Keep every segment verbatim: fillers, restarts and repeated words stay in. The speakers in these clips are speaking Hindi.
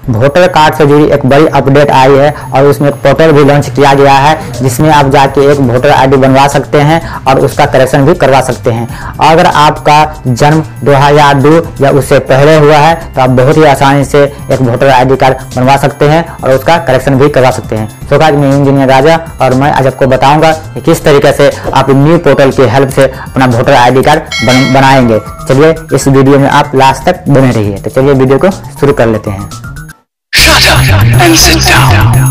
वोटर कार्ड से जुड़ी एक बड़ी अपडेट आई है और उसमें एक पोर्टल भी लॉन्च किया गया है जिसमें आप जाके एक वोटर आईडी बनवा सकते हैं और उसका करेक्शन भी करवा सकते हैं। अगर आपका जन्म दो हज़ार दो या उससे पहले हुआ है तो आप बहुत ही आसानी से एक वोटर आईडी कार्ड बनवा सकते हैं और उसका करेक्शन भी करवा सकते हैं। तो आज मैं इंजीनियर राजा और मैं आज आपको बताऊंगा कि किस तरीके से आप न्यू पोर्टल की हेल्प से अपना वोटर आईडी कार्ड बन, बनाएंगे। चलिए इस वीडियो में आप लास्ट तक बने रहिए। तो चलिए वीडियो को शुरू कर लेते हैं। Shut up and sit down.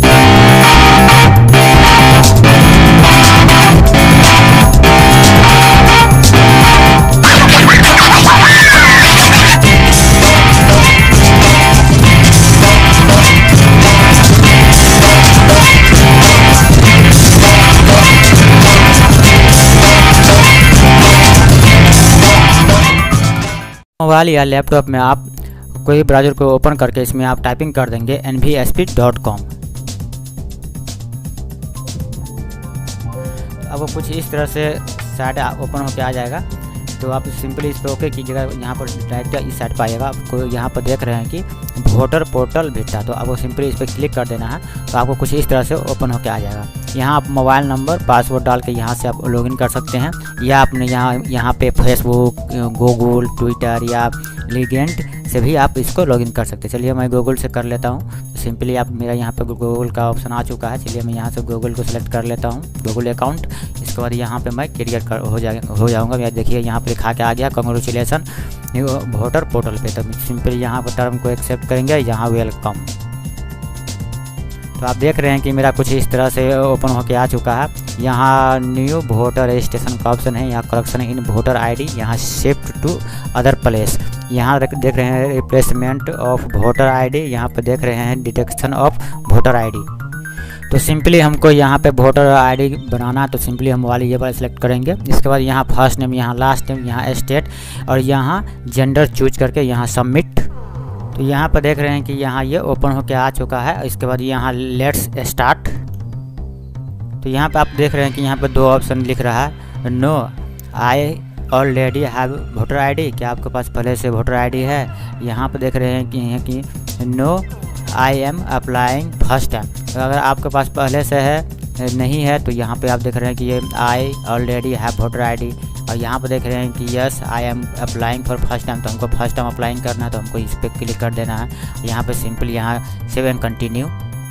Mobile या लैपटॉप में आप कोई ब्राउज़र को ओपन करके इसमें आप टाइपिंग कर देंगे N V S P dot com. अब वो कुछ इस तरह से साइट ओपन होकर आ जाएगा। तो आप सिंपली इस पर ओके कीजिएगा। यहाँ पर डायरेक्ट इस साइट पर आइएगा। आपको यहाँ पर देख रहे हैं कि वोटर पोर्टल भेजता है, तो आपको सिंपली इस पर क्लिक कर देना है। तो आपको कुछ इस तरह से ओपन होकर आ जाएगा। यहाँ आप मोबाइल नंबर पासवर्ड डाल के यहाँ से आप लॉगिन कर सकते हैं, या आपने यहाँ यहाँ पे फेसबुक, गूगल, ट्विटर या लीगेंट से भी आप इसको लॉगिन कर सकते हैं। चलिए मैं गूगल से कर लेता हूँ। सिंपली आप मेरा यहाँ पे गूगल का ऑप्शन आ चुका है। चलिए मैं यहाँ से गूगल को सिलेक्ट कर लेता हूँ, गूगल अकाउंट। इसके बाद यहाँ पे मैं क्रिएट कर हो जाए हो जाऊँगा। या देखिए यहाँ पे लिखा के आ गया कांग्रेचुलेसन वोटर पोर्टल पे। तो सिंपली यहाँ पर टर्म को एक्सेप्ट करेंगे, यहाँ वेलकम। तो आप देख रहे हैं कि मेरा कुछ इस तरह से ओपन होके आ चुका है। यहाँ न्यू वोटर रजिस्ट्रेशन का ऑप्शन है, यहाँ करेक्शन इन वोटर आईडी, यहाँ शिफ्ट टू अदर प्लेस, यहाँ देख रहे हैं रिप्लेसमेंट ऑफ वोटर आईडी, यहाँ पे देख रहे हैं डिटेक्शन ऑफ वोटर आईडी। तो सिंपली हमको यहाँ पे वोटर आईडी बनाना, तो सिंपली हम वाली ये वाला सेलेक्ट करेंगे। इसके बाद यहाँ फर्स्ट नेम, यहाँ लास्ट नेम, यहाँ स्टेट और यहाँ जेंडर चूज करके यहाँ सबमिट। तो यहाँ पर देख रहे हैं कि यहाँ ये ओपन होके आ चुका है। इसके बाद यहाँ लेट्स स्टार्ट। तो यहाँ पे आप देख रहे हैं कि यहाँ पे दो ऑप्शन लिख रहा है, no I already have voter ID, क्या आपके पास पहले से वोटर आईडी है। यहाँ पे देख रहे हैं कि है कि no I am applying first time. तो अगर आपके पास पहले से है नहीं है तो यहाँ पे आप देख रहे हैं कि ये I already have voter ID. और यहाँ पर देख रहे हैं कि yes I am applying for first time, तो हमको फर्स्ट टाइम अप्लाइंग करना है, तो हमको इस पर क्लिक कर देना है। यहाँ पे सिंपली यहाँ सेव एंड कंटिन्यू।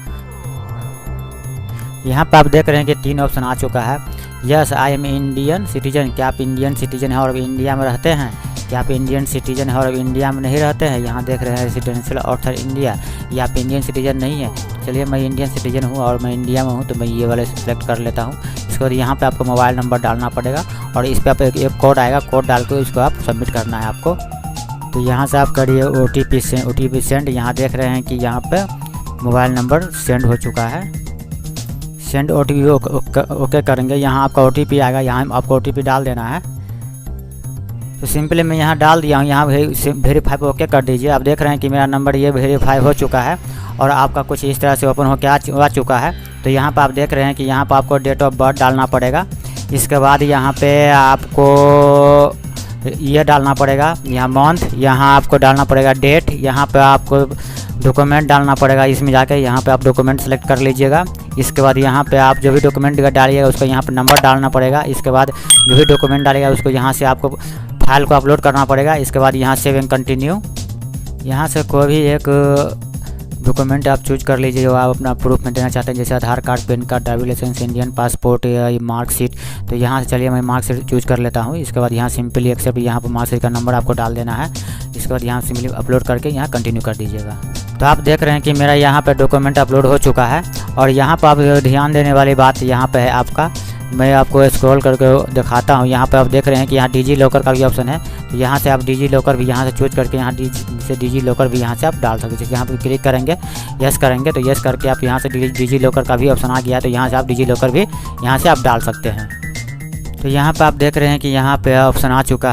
यहाँ पे आप देख रहे हैं कि तीन ऑप्शन आ चुका है। Yes I am Indian citizen, क्या आप इंडियन सिटीजन हैं और इंडिया में रहते हैं। क्या आप इंडियन सिटीजन है और इंडिया में नहीं रहते हैं। यहाँ देख रहे हैं रेसिडेंशियल ऑथर इंडिया, या आप इंडियन सिटीजन नहीं है। चलिए मैं इंडियन सिटीजन हूँ और मैं इंडिया में हूँ, तो मैं ये वाले सेलेक्ट कर लेता हूँ। इसके बाद यहाँ पे आपको मोबाइल नंबर डालना पड़ेगा और इस पर आप एक, एक कोड आएगा, कोड डाल के इसको आप सबमिट करना है आपको। तो यहाँ से आप करिए ओ टी पी से ओ टी पी सेंड। यहाँ देख रहे हैं कि यहाँ पे मोबाइल नंबर सेंड हो चुका है। Send O T P okay करेंगे। यहाँ आपका ओ टी पी आएगा, यहाँ आपको ओ टी पी डाल देना है। तो सिंपली मैं यहाँ डाल दिया हूँ। यहाँ वेरीफाई पे ओके कर दीजिए। आप देख रहे हैं कि मेरा नंबर ये वेरीफाई हो चुका है और आपका कुछ इस तरह से ओपन होकर आ चुका है। तो यहाँ पर आप देख रहे हैं कि यहाँ पर आपको डेट ऑफ बर्थ डालना पड़ेगा। इसके बाद यहाँ पे आपको ये डालना पड़ेगा, यहाँ मंथ, यहाँ आपको डालना पड़ेगा डेट, यहाँ पे आपको डॉक्यूमेंट डालना पड़ेगा। इसमें जाके यहाँ पे आप डॉक्यूमेंट सेलेक्ट कर लीजिएगा। इसके बाद यहाँ पे आप जो भी डॉक्यूमेंट डालिएगा उसको यहाँ पे नंबर डालना पड़ेगा। इसके बाद जो भी डॉक्यूमेंट डालिएगा उसको यहाँ से आपको फाइल को अपलोड करना पड़ेगा। इसके बाद यहाँ सेव एंड कंटिन्यू। यहाँ से कोई भी एक डॉक्यूमेंट आप चूज कर लीजिए जो आप अपना प्रूफ में देना चाहते हैं, जैसे Aadhaar card, PAN card, driving licence, Indian passport या मार्कशीट। तो यहाँ से चलिए मैं मार्कशीट चूज कर लेता हूँ। इसके बाद यहाँ सिंपली एक्सेप्ट, यहाँ पर मार्कशीट का नंबर आपको डाल देना है। इसके बाद यहाँ सिंपली अपलोड करके यहाँ कंटिन्यू कर दीजिएगा। तो आप देख रहे हैं कि मेरा यहाँ पे डॉक्यूमेंट अपलोड हो चुका है। और यहाँ पर आप ध्यान देने वाली बात यहाँ पे है आपका, मैं आपको स्क्रॉल करके दिखाता हूँ। यहाँ पे आप देख रहे हैं कि यहाँ डिजी लॉकर का भी ऑप्शन है। तो यहाँ से आप डिजी लॉकर भी यहाँ से चूज करके यहाँ से डिजी लॉकर भी यहाँ से आप डाल सकते हैं। यहाँ पे क्लिक करेंगे, यस करेंगे, तो यस करके आप यहाँ से डिजी लॉकर का भी ऑप्शन आ गया है। तो यहाँ से आप डिजी लॉकर भी यहाँ से आप डाल सकते हैं। तो यहाँ पे आप देख रहे हैं कि यहाँ पे ऑप्शन आ चुका है।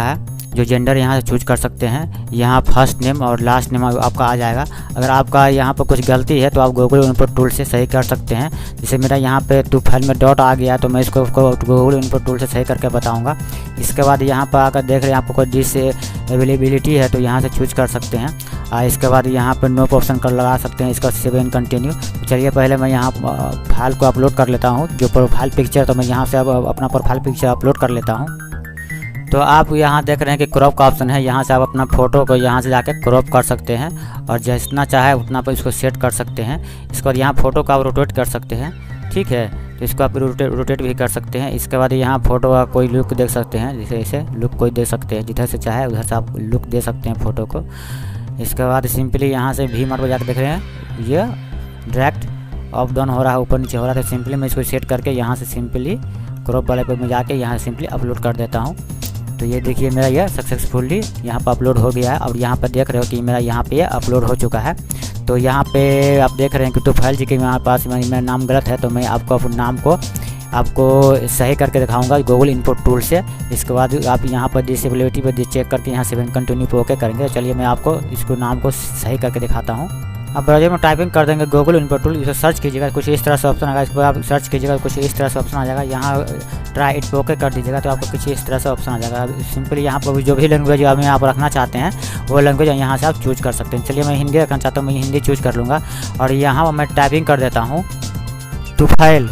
जो जेंडर यहाँ से चूज कर सकते हैं। यहाँ फर्स्ट नेम और लास्ट नेम आपका आ जाएगा। अगर आपका यहाँ पर कुछ गलती है तो आप गूगल इनपुट टूल से सही कर सकते हैं। जैसे मेरा यहाँ पे टू फाइल में डॉट आ गया तो मैं इसको गूगल इनपुट टूल से सही करके बताऊँगा। इसके बाद यहाँ पर आकर देख रहे हैं आपको कोई डिस अवेलेबिलिटी है तो यहाँ से चूज कर सकते हैं। और इसके बाद यहाँ पर नो ऑप्शन कर लगा सकते हैं, इसका सेव एंड कंटिन्यू। चलिए पहले मैं यहाँ फाइल को अपलोड कर लेता हूँ, जो प्रोफाइल पिक्चर, तो मैं यहाँ से अब अपना प्रोफाइल पिक्चर अपलोड कर लेता हूँ। तो आप यहाँ देख रहे हैं कि क्रॉप का ऑप्शन है, यहाँ से आप अपना फ़ोटो को यहाँ से जाकर क्रॉप कर सकते हैं और जितना चाहे उतना पर इसको सेट कर सकते हैं। इसके बाद यहाँ फ़ोटो का आप रोटेट कर सकते हैं, ठीक है, तो इसको आप रोटेट रोटेट भी कर सकते हैं। इसके बाद यहाँ फ़ोटो का कोई लुक देख सकते हैं, जैसे ऐसे लुक कोई दे सकते हैं, जिधर से चाहे उधर से आप लुक दे सकते हैं फ़ोटो को। इसके बाद सिंपली यहाँ से भी मार्क जाकर देख रहे हैं ये डायरेक्ट अप डाउन हो रहा है, ऊपर नीचे हो रहा है। तो सिंपली मैं इसको सेट करके यहाँ से सिंपली क्रॉप वाले पे मैं जाके यहाँ सिंपली अपलोड कर देता हूँ। तो ये देखिए मेरा यह सक्सेसफुली यहाँ पर अपलोड हो गया है और यहाँ पर देख रहे हो कि मेरा यहाँ पे अपलोड हो चुका है। तो यहाँ पे आप देख रहे हैं कि तो फाइल जी के मेरे पास मेरा नाम गलत है, तो मैं आपको अपने नाम को आपको सही करके दिखाऊंगा गूगल इनपुट टूल से। इसके बाद आप यहाँ पर डिसेबिलिटी पर चेक करके यहाँ सेवन कंटिन्यू पे ओके करेंगे। चलिए मैं आपको इसको नाम को सही करके दिखाता हूँ। अब ब्राउज़र में टाइपिंग कर देंगे गूगल इनपुट टूल, इसे सर्च कीजिएगा, कुछ इस तरह से ऑप्शन आएगा। इसको आप सर्च कीजिएगा, कुछ इस तरह से ऑप्शन आ जाएगा। यहाँ ट्राई इट पे ओके कर दीजिएगा तो आपको कुछ इस तरह से ऑप्शन आ जाएगा। सिंपली यहाँ पर जो भी लैंग्वेज आप यहाँ पर रखना चाहते हैं वो लैंग्वेज यहाँ से आप चूज कर सकते हैं। चलिए मैं हिंदी रखना चाहता हूँ, मैं हिंदी चूज कर लूँगा और यहाँ मैं टाइपिंग कर देता हूँ तुफैल।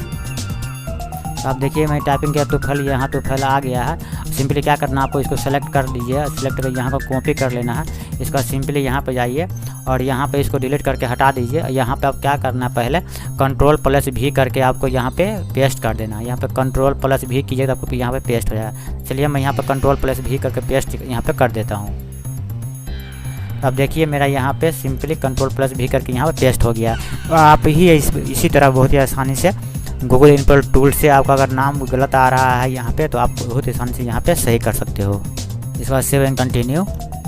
आप देखिए मैं टाइपिंग किया तुफैल, यहाँ तुफैल आ गया है। सिंपली क्या करना है आपको, इसको सेलेक्ट कर लीजिए, सेलेक्ट करके यहाँ पर कॉपी कर लेना है। इसका सिंपली यहाँ पे जाइए और यहाँ पे इसको डिलीट करके हटा दीजिए। यहाँ पे आप क्या करना है, पहले कंट्रोल प्लस भी करके आपको यहाँ पे पेस्ट कर देना है। यहाँ पे कंट्रोल प्लस भी कीजिए तो आपको यहाँ पे पेस्ट हो जाएगा। चलिए मैं यहाँ पे कंट्रोल प्लस भी करके पेस्ट यहाँ पे कर देता हूँ। अब देखिए मेरा यहाँ पे सिंपली कंट्रोल प्लस भी करके यहाँ पे पेस्ट हो गया। आप ही इस, इसी तरह बहुत ही आसानी से गूगल इनपुट टूल से आपका अगर नाम गलत आ रहा है यहाँ पे तो आप बहुत आसानी से यहाँ पे सही कर सकते हो। इसके बाद सेव एंड कंटिन्यू।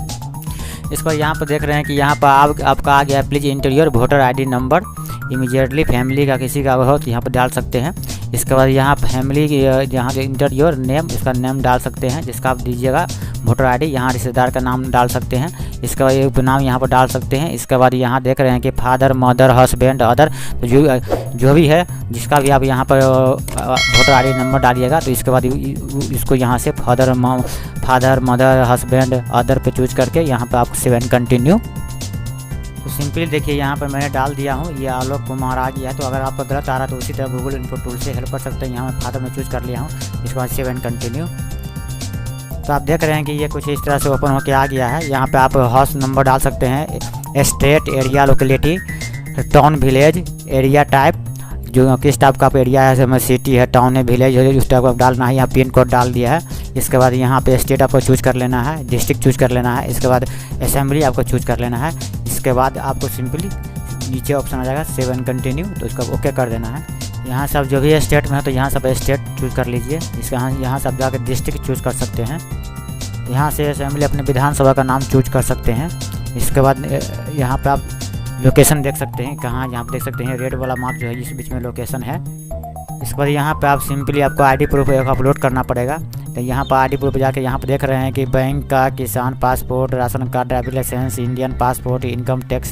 इस पर यहाँ पर देख रहे हैं कि यहाँ पर आप, आपका आ गया please enter your voter ID number immediately, family का किसी का हो तो यहाँ पर डाल सकते हैं। इसके बाद यहाँ फैमिली यहाँ के इंटर योर नेम, इसका नेम डाल सकते हैं जिसका आप दीजिएगा वोटर आईडी। यहाँ रिश्तेदार का नाम डाल सकते हैं, इसके बाद एक नाम यहाँ पर डाल सकते हैं। इसके बाद यहाँ देख रहे हैं कि फादर मदर हस्बैंड अदर, तो जो जो भी है जिसका भी आप यहाँ पर वोटर आईडी नंबर डालिएगा तो इसके बाद इसको यहाँ से father father mother husband other पे चूज करके यहाँ पर आप सेवन कंटिन्यू। तो सिंपली देखिए यहाँ पर मैंने डाल दिया हूँ, ये आलोक कुमार आ गया है। तो अगर आपका गलत आ रहा है तो उसी तरह गूगल इनपुट टूल से हेल्प कर सकते हैं। यहाँ मैं फादर में चूज कर लिया हूँ, इसके बाद सेव एंड कंटिन्यू। तो आप देख रहे हैं कि ये कुछ इस तरह से ओपन होकर आ गया है। यहाँ पे आप हाउस नंबर डाल सकते हैं, state, area, locality, town, village, area type, जो किस टाइप का आप एरिया है, जैसे सिटी है, टाउन है, विलेज है, उस टाइप का डालना है। यहाँ पिन कोड डाल दिया है। इसके बाद यहाँ पे स्टेट आपको चूज कर लेना है, डिस्ट्रिक्ट चूज कर लेना है। इसके बाद असेंबली आपको चूज कर लेना है। इसके बाद आपको सिंपली नीचे ऑप्शन आ जाएगा सेव एंड कंटिन्यू, तो इसका ओके कर देना है। यहाँ से आप जो भी स्टेट में है तो यहाँ से आप स्टेट चूज कर लीजिए। इसके यहाँ यहाँ से आप जाकर डिस्ट्रिक्ट चूज कर सकते हैं। यहाँ से असेंबली अपने विधानसभा का नाम चूज कर सकते हैं। इसके बाद यहाँ पे आप लोकेशन देख सकते हैं, कहाँ यहाँ पे देख सकते हैं रेड वाला मार्क जो है इस बीच में लोकेशन है। इसके बाद यहाँ पे आप सिंपली आपको आईडी प्रूफ अपलोड करना पड़ेगा। तो यहाँ पर आईडी प्रूफ जाके यहाँ पर देख रहे हैं कि बैंक का, किसान passport, ration card, driving licence, Indian passport, income tax,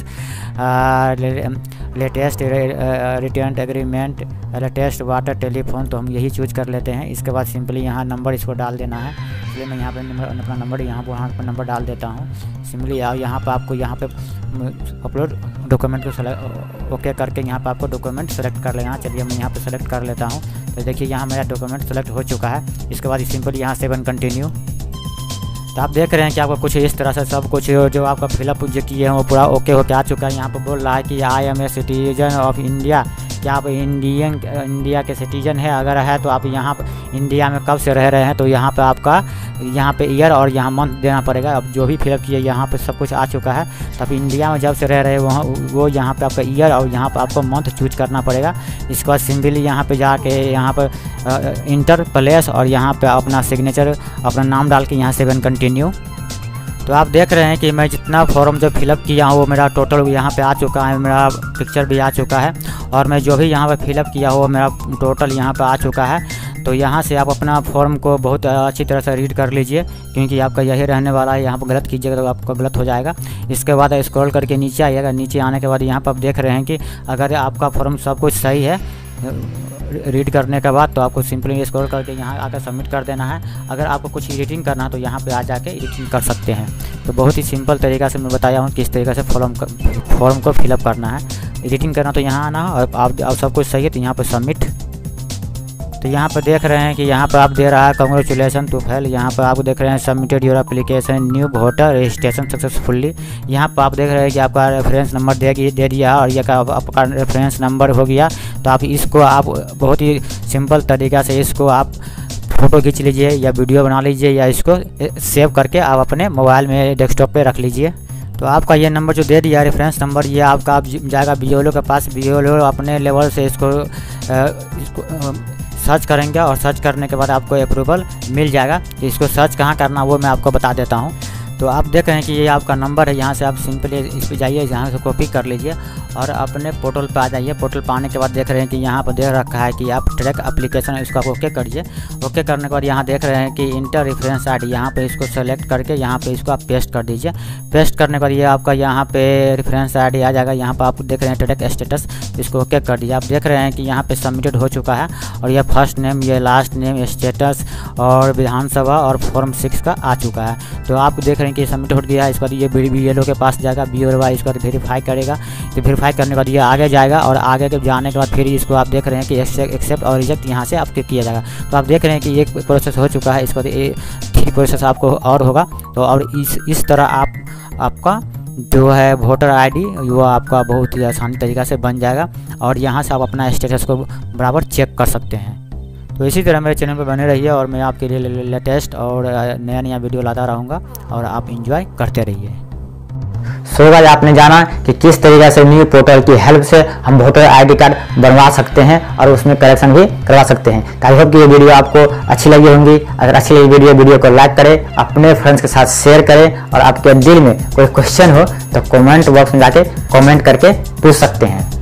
latest return agreement, latest water, telephone, तो हम यही चूज कर लेते हैं। इसके बाद सिंपली यहाँ नंबर इसको डाल देना है। इसलिए मैं यहाँ पर अपना नंबर यहाँ पर वहाँ पर नंबर डाल देता हूँ। सिंपली आप यहाँ पर आपको यहाँ पे अपलोड डॉक्यूमेंट को सेलेक्ट ओके करके यहाँ पर आपको डॉक्यूमेंट सेलेक्ट कर लेना। चलिए मैं यहाँ पर सेलेक्ट कर लेता हूँ। तो देखिए यहाँ मेरा डॉक्यूमेंट सेलेक्ट हो चुका है। इसके बाद सिंपली यहाँ सेवन कंटिन्यू। तो आप देख रहे हैं कि आपको कुछ इस तरह से सब कुछ जो आपका फिलअप जो किए हैं वो पूरा ओके होके आ चुका है। यहाँ पर बोल रहा है कि I am a citizen of India, क्या आप इंडियन इंडिया के सिटीजन है, अगर है तो आप यहाँ पर इंडिया में कब से रह रहे हैं तो यहाँ पे आपका यहाँ पे ईयर और यहाँ मंथ देना पड़ेगा। अब जो भी फिलअप किए यहाँ पे सब कुछ आ चुका है। तब इंडिया में जब से रह रहे वहाँ वो यहाँ पे आपका ईयर और यहाँ पे आपको मंथ चूज करना पड़ेगा। इसके बाद सिंपली यहाँ पे जाके यहाँ पर इंटर प्लेस और यहाँ पे अपना सिग्नेचर अपना नाम डाल के यहाँ सेवन कंटिन्यू। तो आप देख रहे हैं कि मैं जितना फॉर्म जो फिलअप किया हूँ वो मेरा टोटल यहाँ पे आ चुका है, मेरा पिक्चर भी आ चुका है और मैं जो भी यहाँ पे फिलअप किया हो मेरा टोटल यहाँ पे आ चुका है। तो यहाँ से आप अपना फॉर्म को बहुत अच्छी तरह से रीड कर लीजिए, क्योंकि आपका यही रहने वाला है। यहाँ पर गलत कीजिएगा तो आपका गलत हो जाएगा। इसके बाद स्क्रॉल करके नीचे आइएगा। नीचे आने के बाद यहाँ पर आप देख रहे हैं कि अगर आपका फॉर्म सब कुछ सही है रीड करने के बाद, तो आपको सिंपली स्क्रॉल करके यहाँ आकर सबमिट कर देना है। अगर आपको कुछ एडिटिंग करना है तो यहाँ पे आ जाके एडिटिंग कर सकते हैं। तो बहुत ही सिंपल तरीका से मैं बताया हूँ किस तरीके से फॉर्म फॉर्म को फिलअप करना है। एडिटिंग करना तो यहाँ आना है, और आप, आप सब कुछ सही है तो यहाँ पर सबमिट। तो यहाँ पर देख रहे हैं कि यहाँ पर आप दे रहा है कांग्रेचुलेसन टू फेल। यहाँ पर आप देख रहे हैं submitted your application new voter registration successfully. यहाँ पर आप देख रहे हैं कि आपका रेफरेंस नंबर दे दे दिया है, और यह का आपका रेफरेंस नंबर हो गया। तो आप इसको आप बहुत ही सिंपल तरीक़ा से इसको आप फ़ोटो खींच लीजिए या वीडियो बना लीजिए, या इसको सेव करके आप अपने मोबाइल में डेस्कटॉप पे रख लीजिए। तो आपका ये नंबर जो दे दिया रेफरेंस नंबर, ये आपका आप जाएगा बी एल ओ के पास। बी एल ओ अपने लेवल से इसको इसको सर्च करेंगे, और सर्च करने के बाद आपको अप्रूवल मिल जाएगा। तो इसको सर्च कहाँ करना वो मैं आपको बता देता हूँ। तो आप देख रहे हैं कि ये आपका नंबर है। यहाँ से आप सिंपली इस पर जाइए, यहाँ से कॉपी कर लीजिए और अपने पोर्टल पे आ जाइए। पोर्टल पे आने के बाद देख रहे हैं कि यहाँ पर दे रखा है कि आप ट्रैक एप्लीकेशन, इसको आप ओके करिए। ओके करने के बाद यहाँ देख रहे हैं कि इंटर रेफरेंस आईडी, यहाँ पे इसको सेलेक्ट करके यहाँ पे इसको आप पेस्ट कर दीजिए। पेस्ट करने के बाद ये आपका यहाँ पे रेफरेंस आईडी आ जाएगा। यहाँ पर आप देख रहे हैं ट्रैक स्टेटस, इसको ओके कर दीजिए। आप देख रहे हैं कि यहाँ पे सबमिटेड हो चुका है, और यह फर्स्ट नेम, ये लास्ट नेम, स्टेटस और विधानसभा और फॉर्म सिक्स का आ चुका है। तो आप देख रहे हैं कि सबमिट हो गया है। इसके बाद ये बी एल ओ के पास जाएगा, बी एल ओ इसको वेरीफाई करेगा। तो वेरीफाई करने के बाद ये आगे जाएगा, और आगे के जाने के बाद फिर इसको आप देख रहे हैं कि एक्सेप्ट और रिजेक्ट यहाँ से आपके किया जाएगा। तो आप देख रहे हैं कि एक प्रोसेस हो चुका है। इसके बाद ये थ्री प्रोसेस आपको और होगा। तो और इस इस तरह आप आपका जो है वोटर आईडी वो आपका बहुत ही आसानी तरीक़ा से बन जाएगा, और यहाँ से आप अपना स्टेटस को बराबर चेक कर सकते हैं। तो इसी तरह मेरे चैनल पर बने रहिए, और मैं आपके लिए लेटेस्ट और नया नया वीडियो लाता रहूँगा, और आप एंजॉय करते रहिए। सो गाइस, आपने जाना कि किस तरीके से न्यू पोर्टल की हेल्प से हम वोटर आईडी कार्ड बनवा सकते हैं और उसमें करेक्शन भी करवा सकते हैं। आई होप कि ये वीडियो आपको अच्छी लगी होंगी। अगर अच्छी लगी वीडियो वीडियो को लाइक करें, अपने फ्रेंड्स के साथ शेयर करें, और आपके दिल में कोई क्वेश्चन हो तो कमेंट बॉक्स में जाके कमेंट करके पूछ सकते हैं।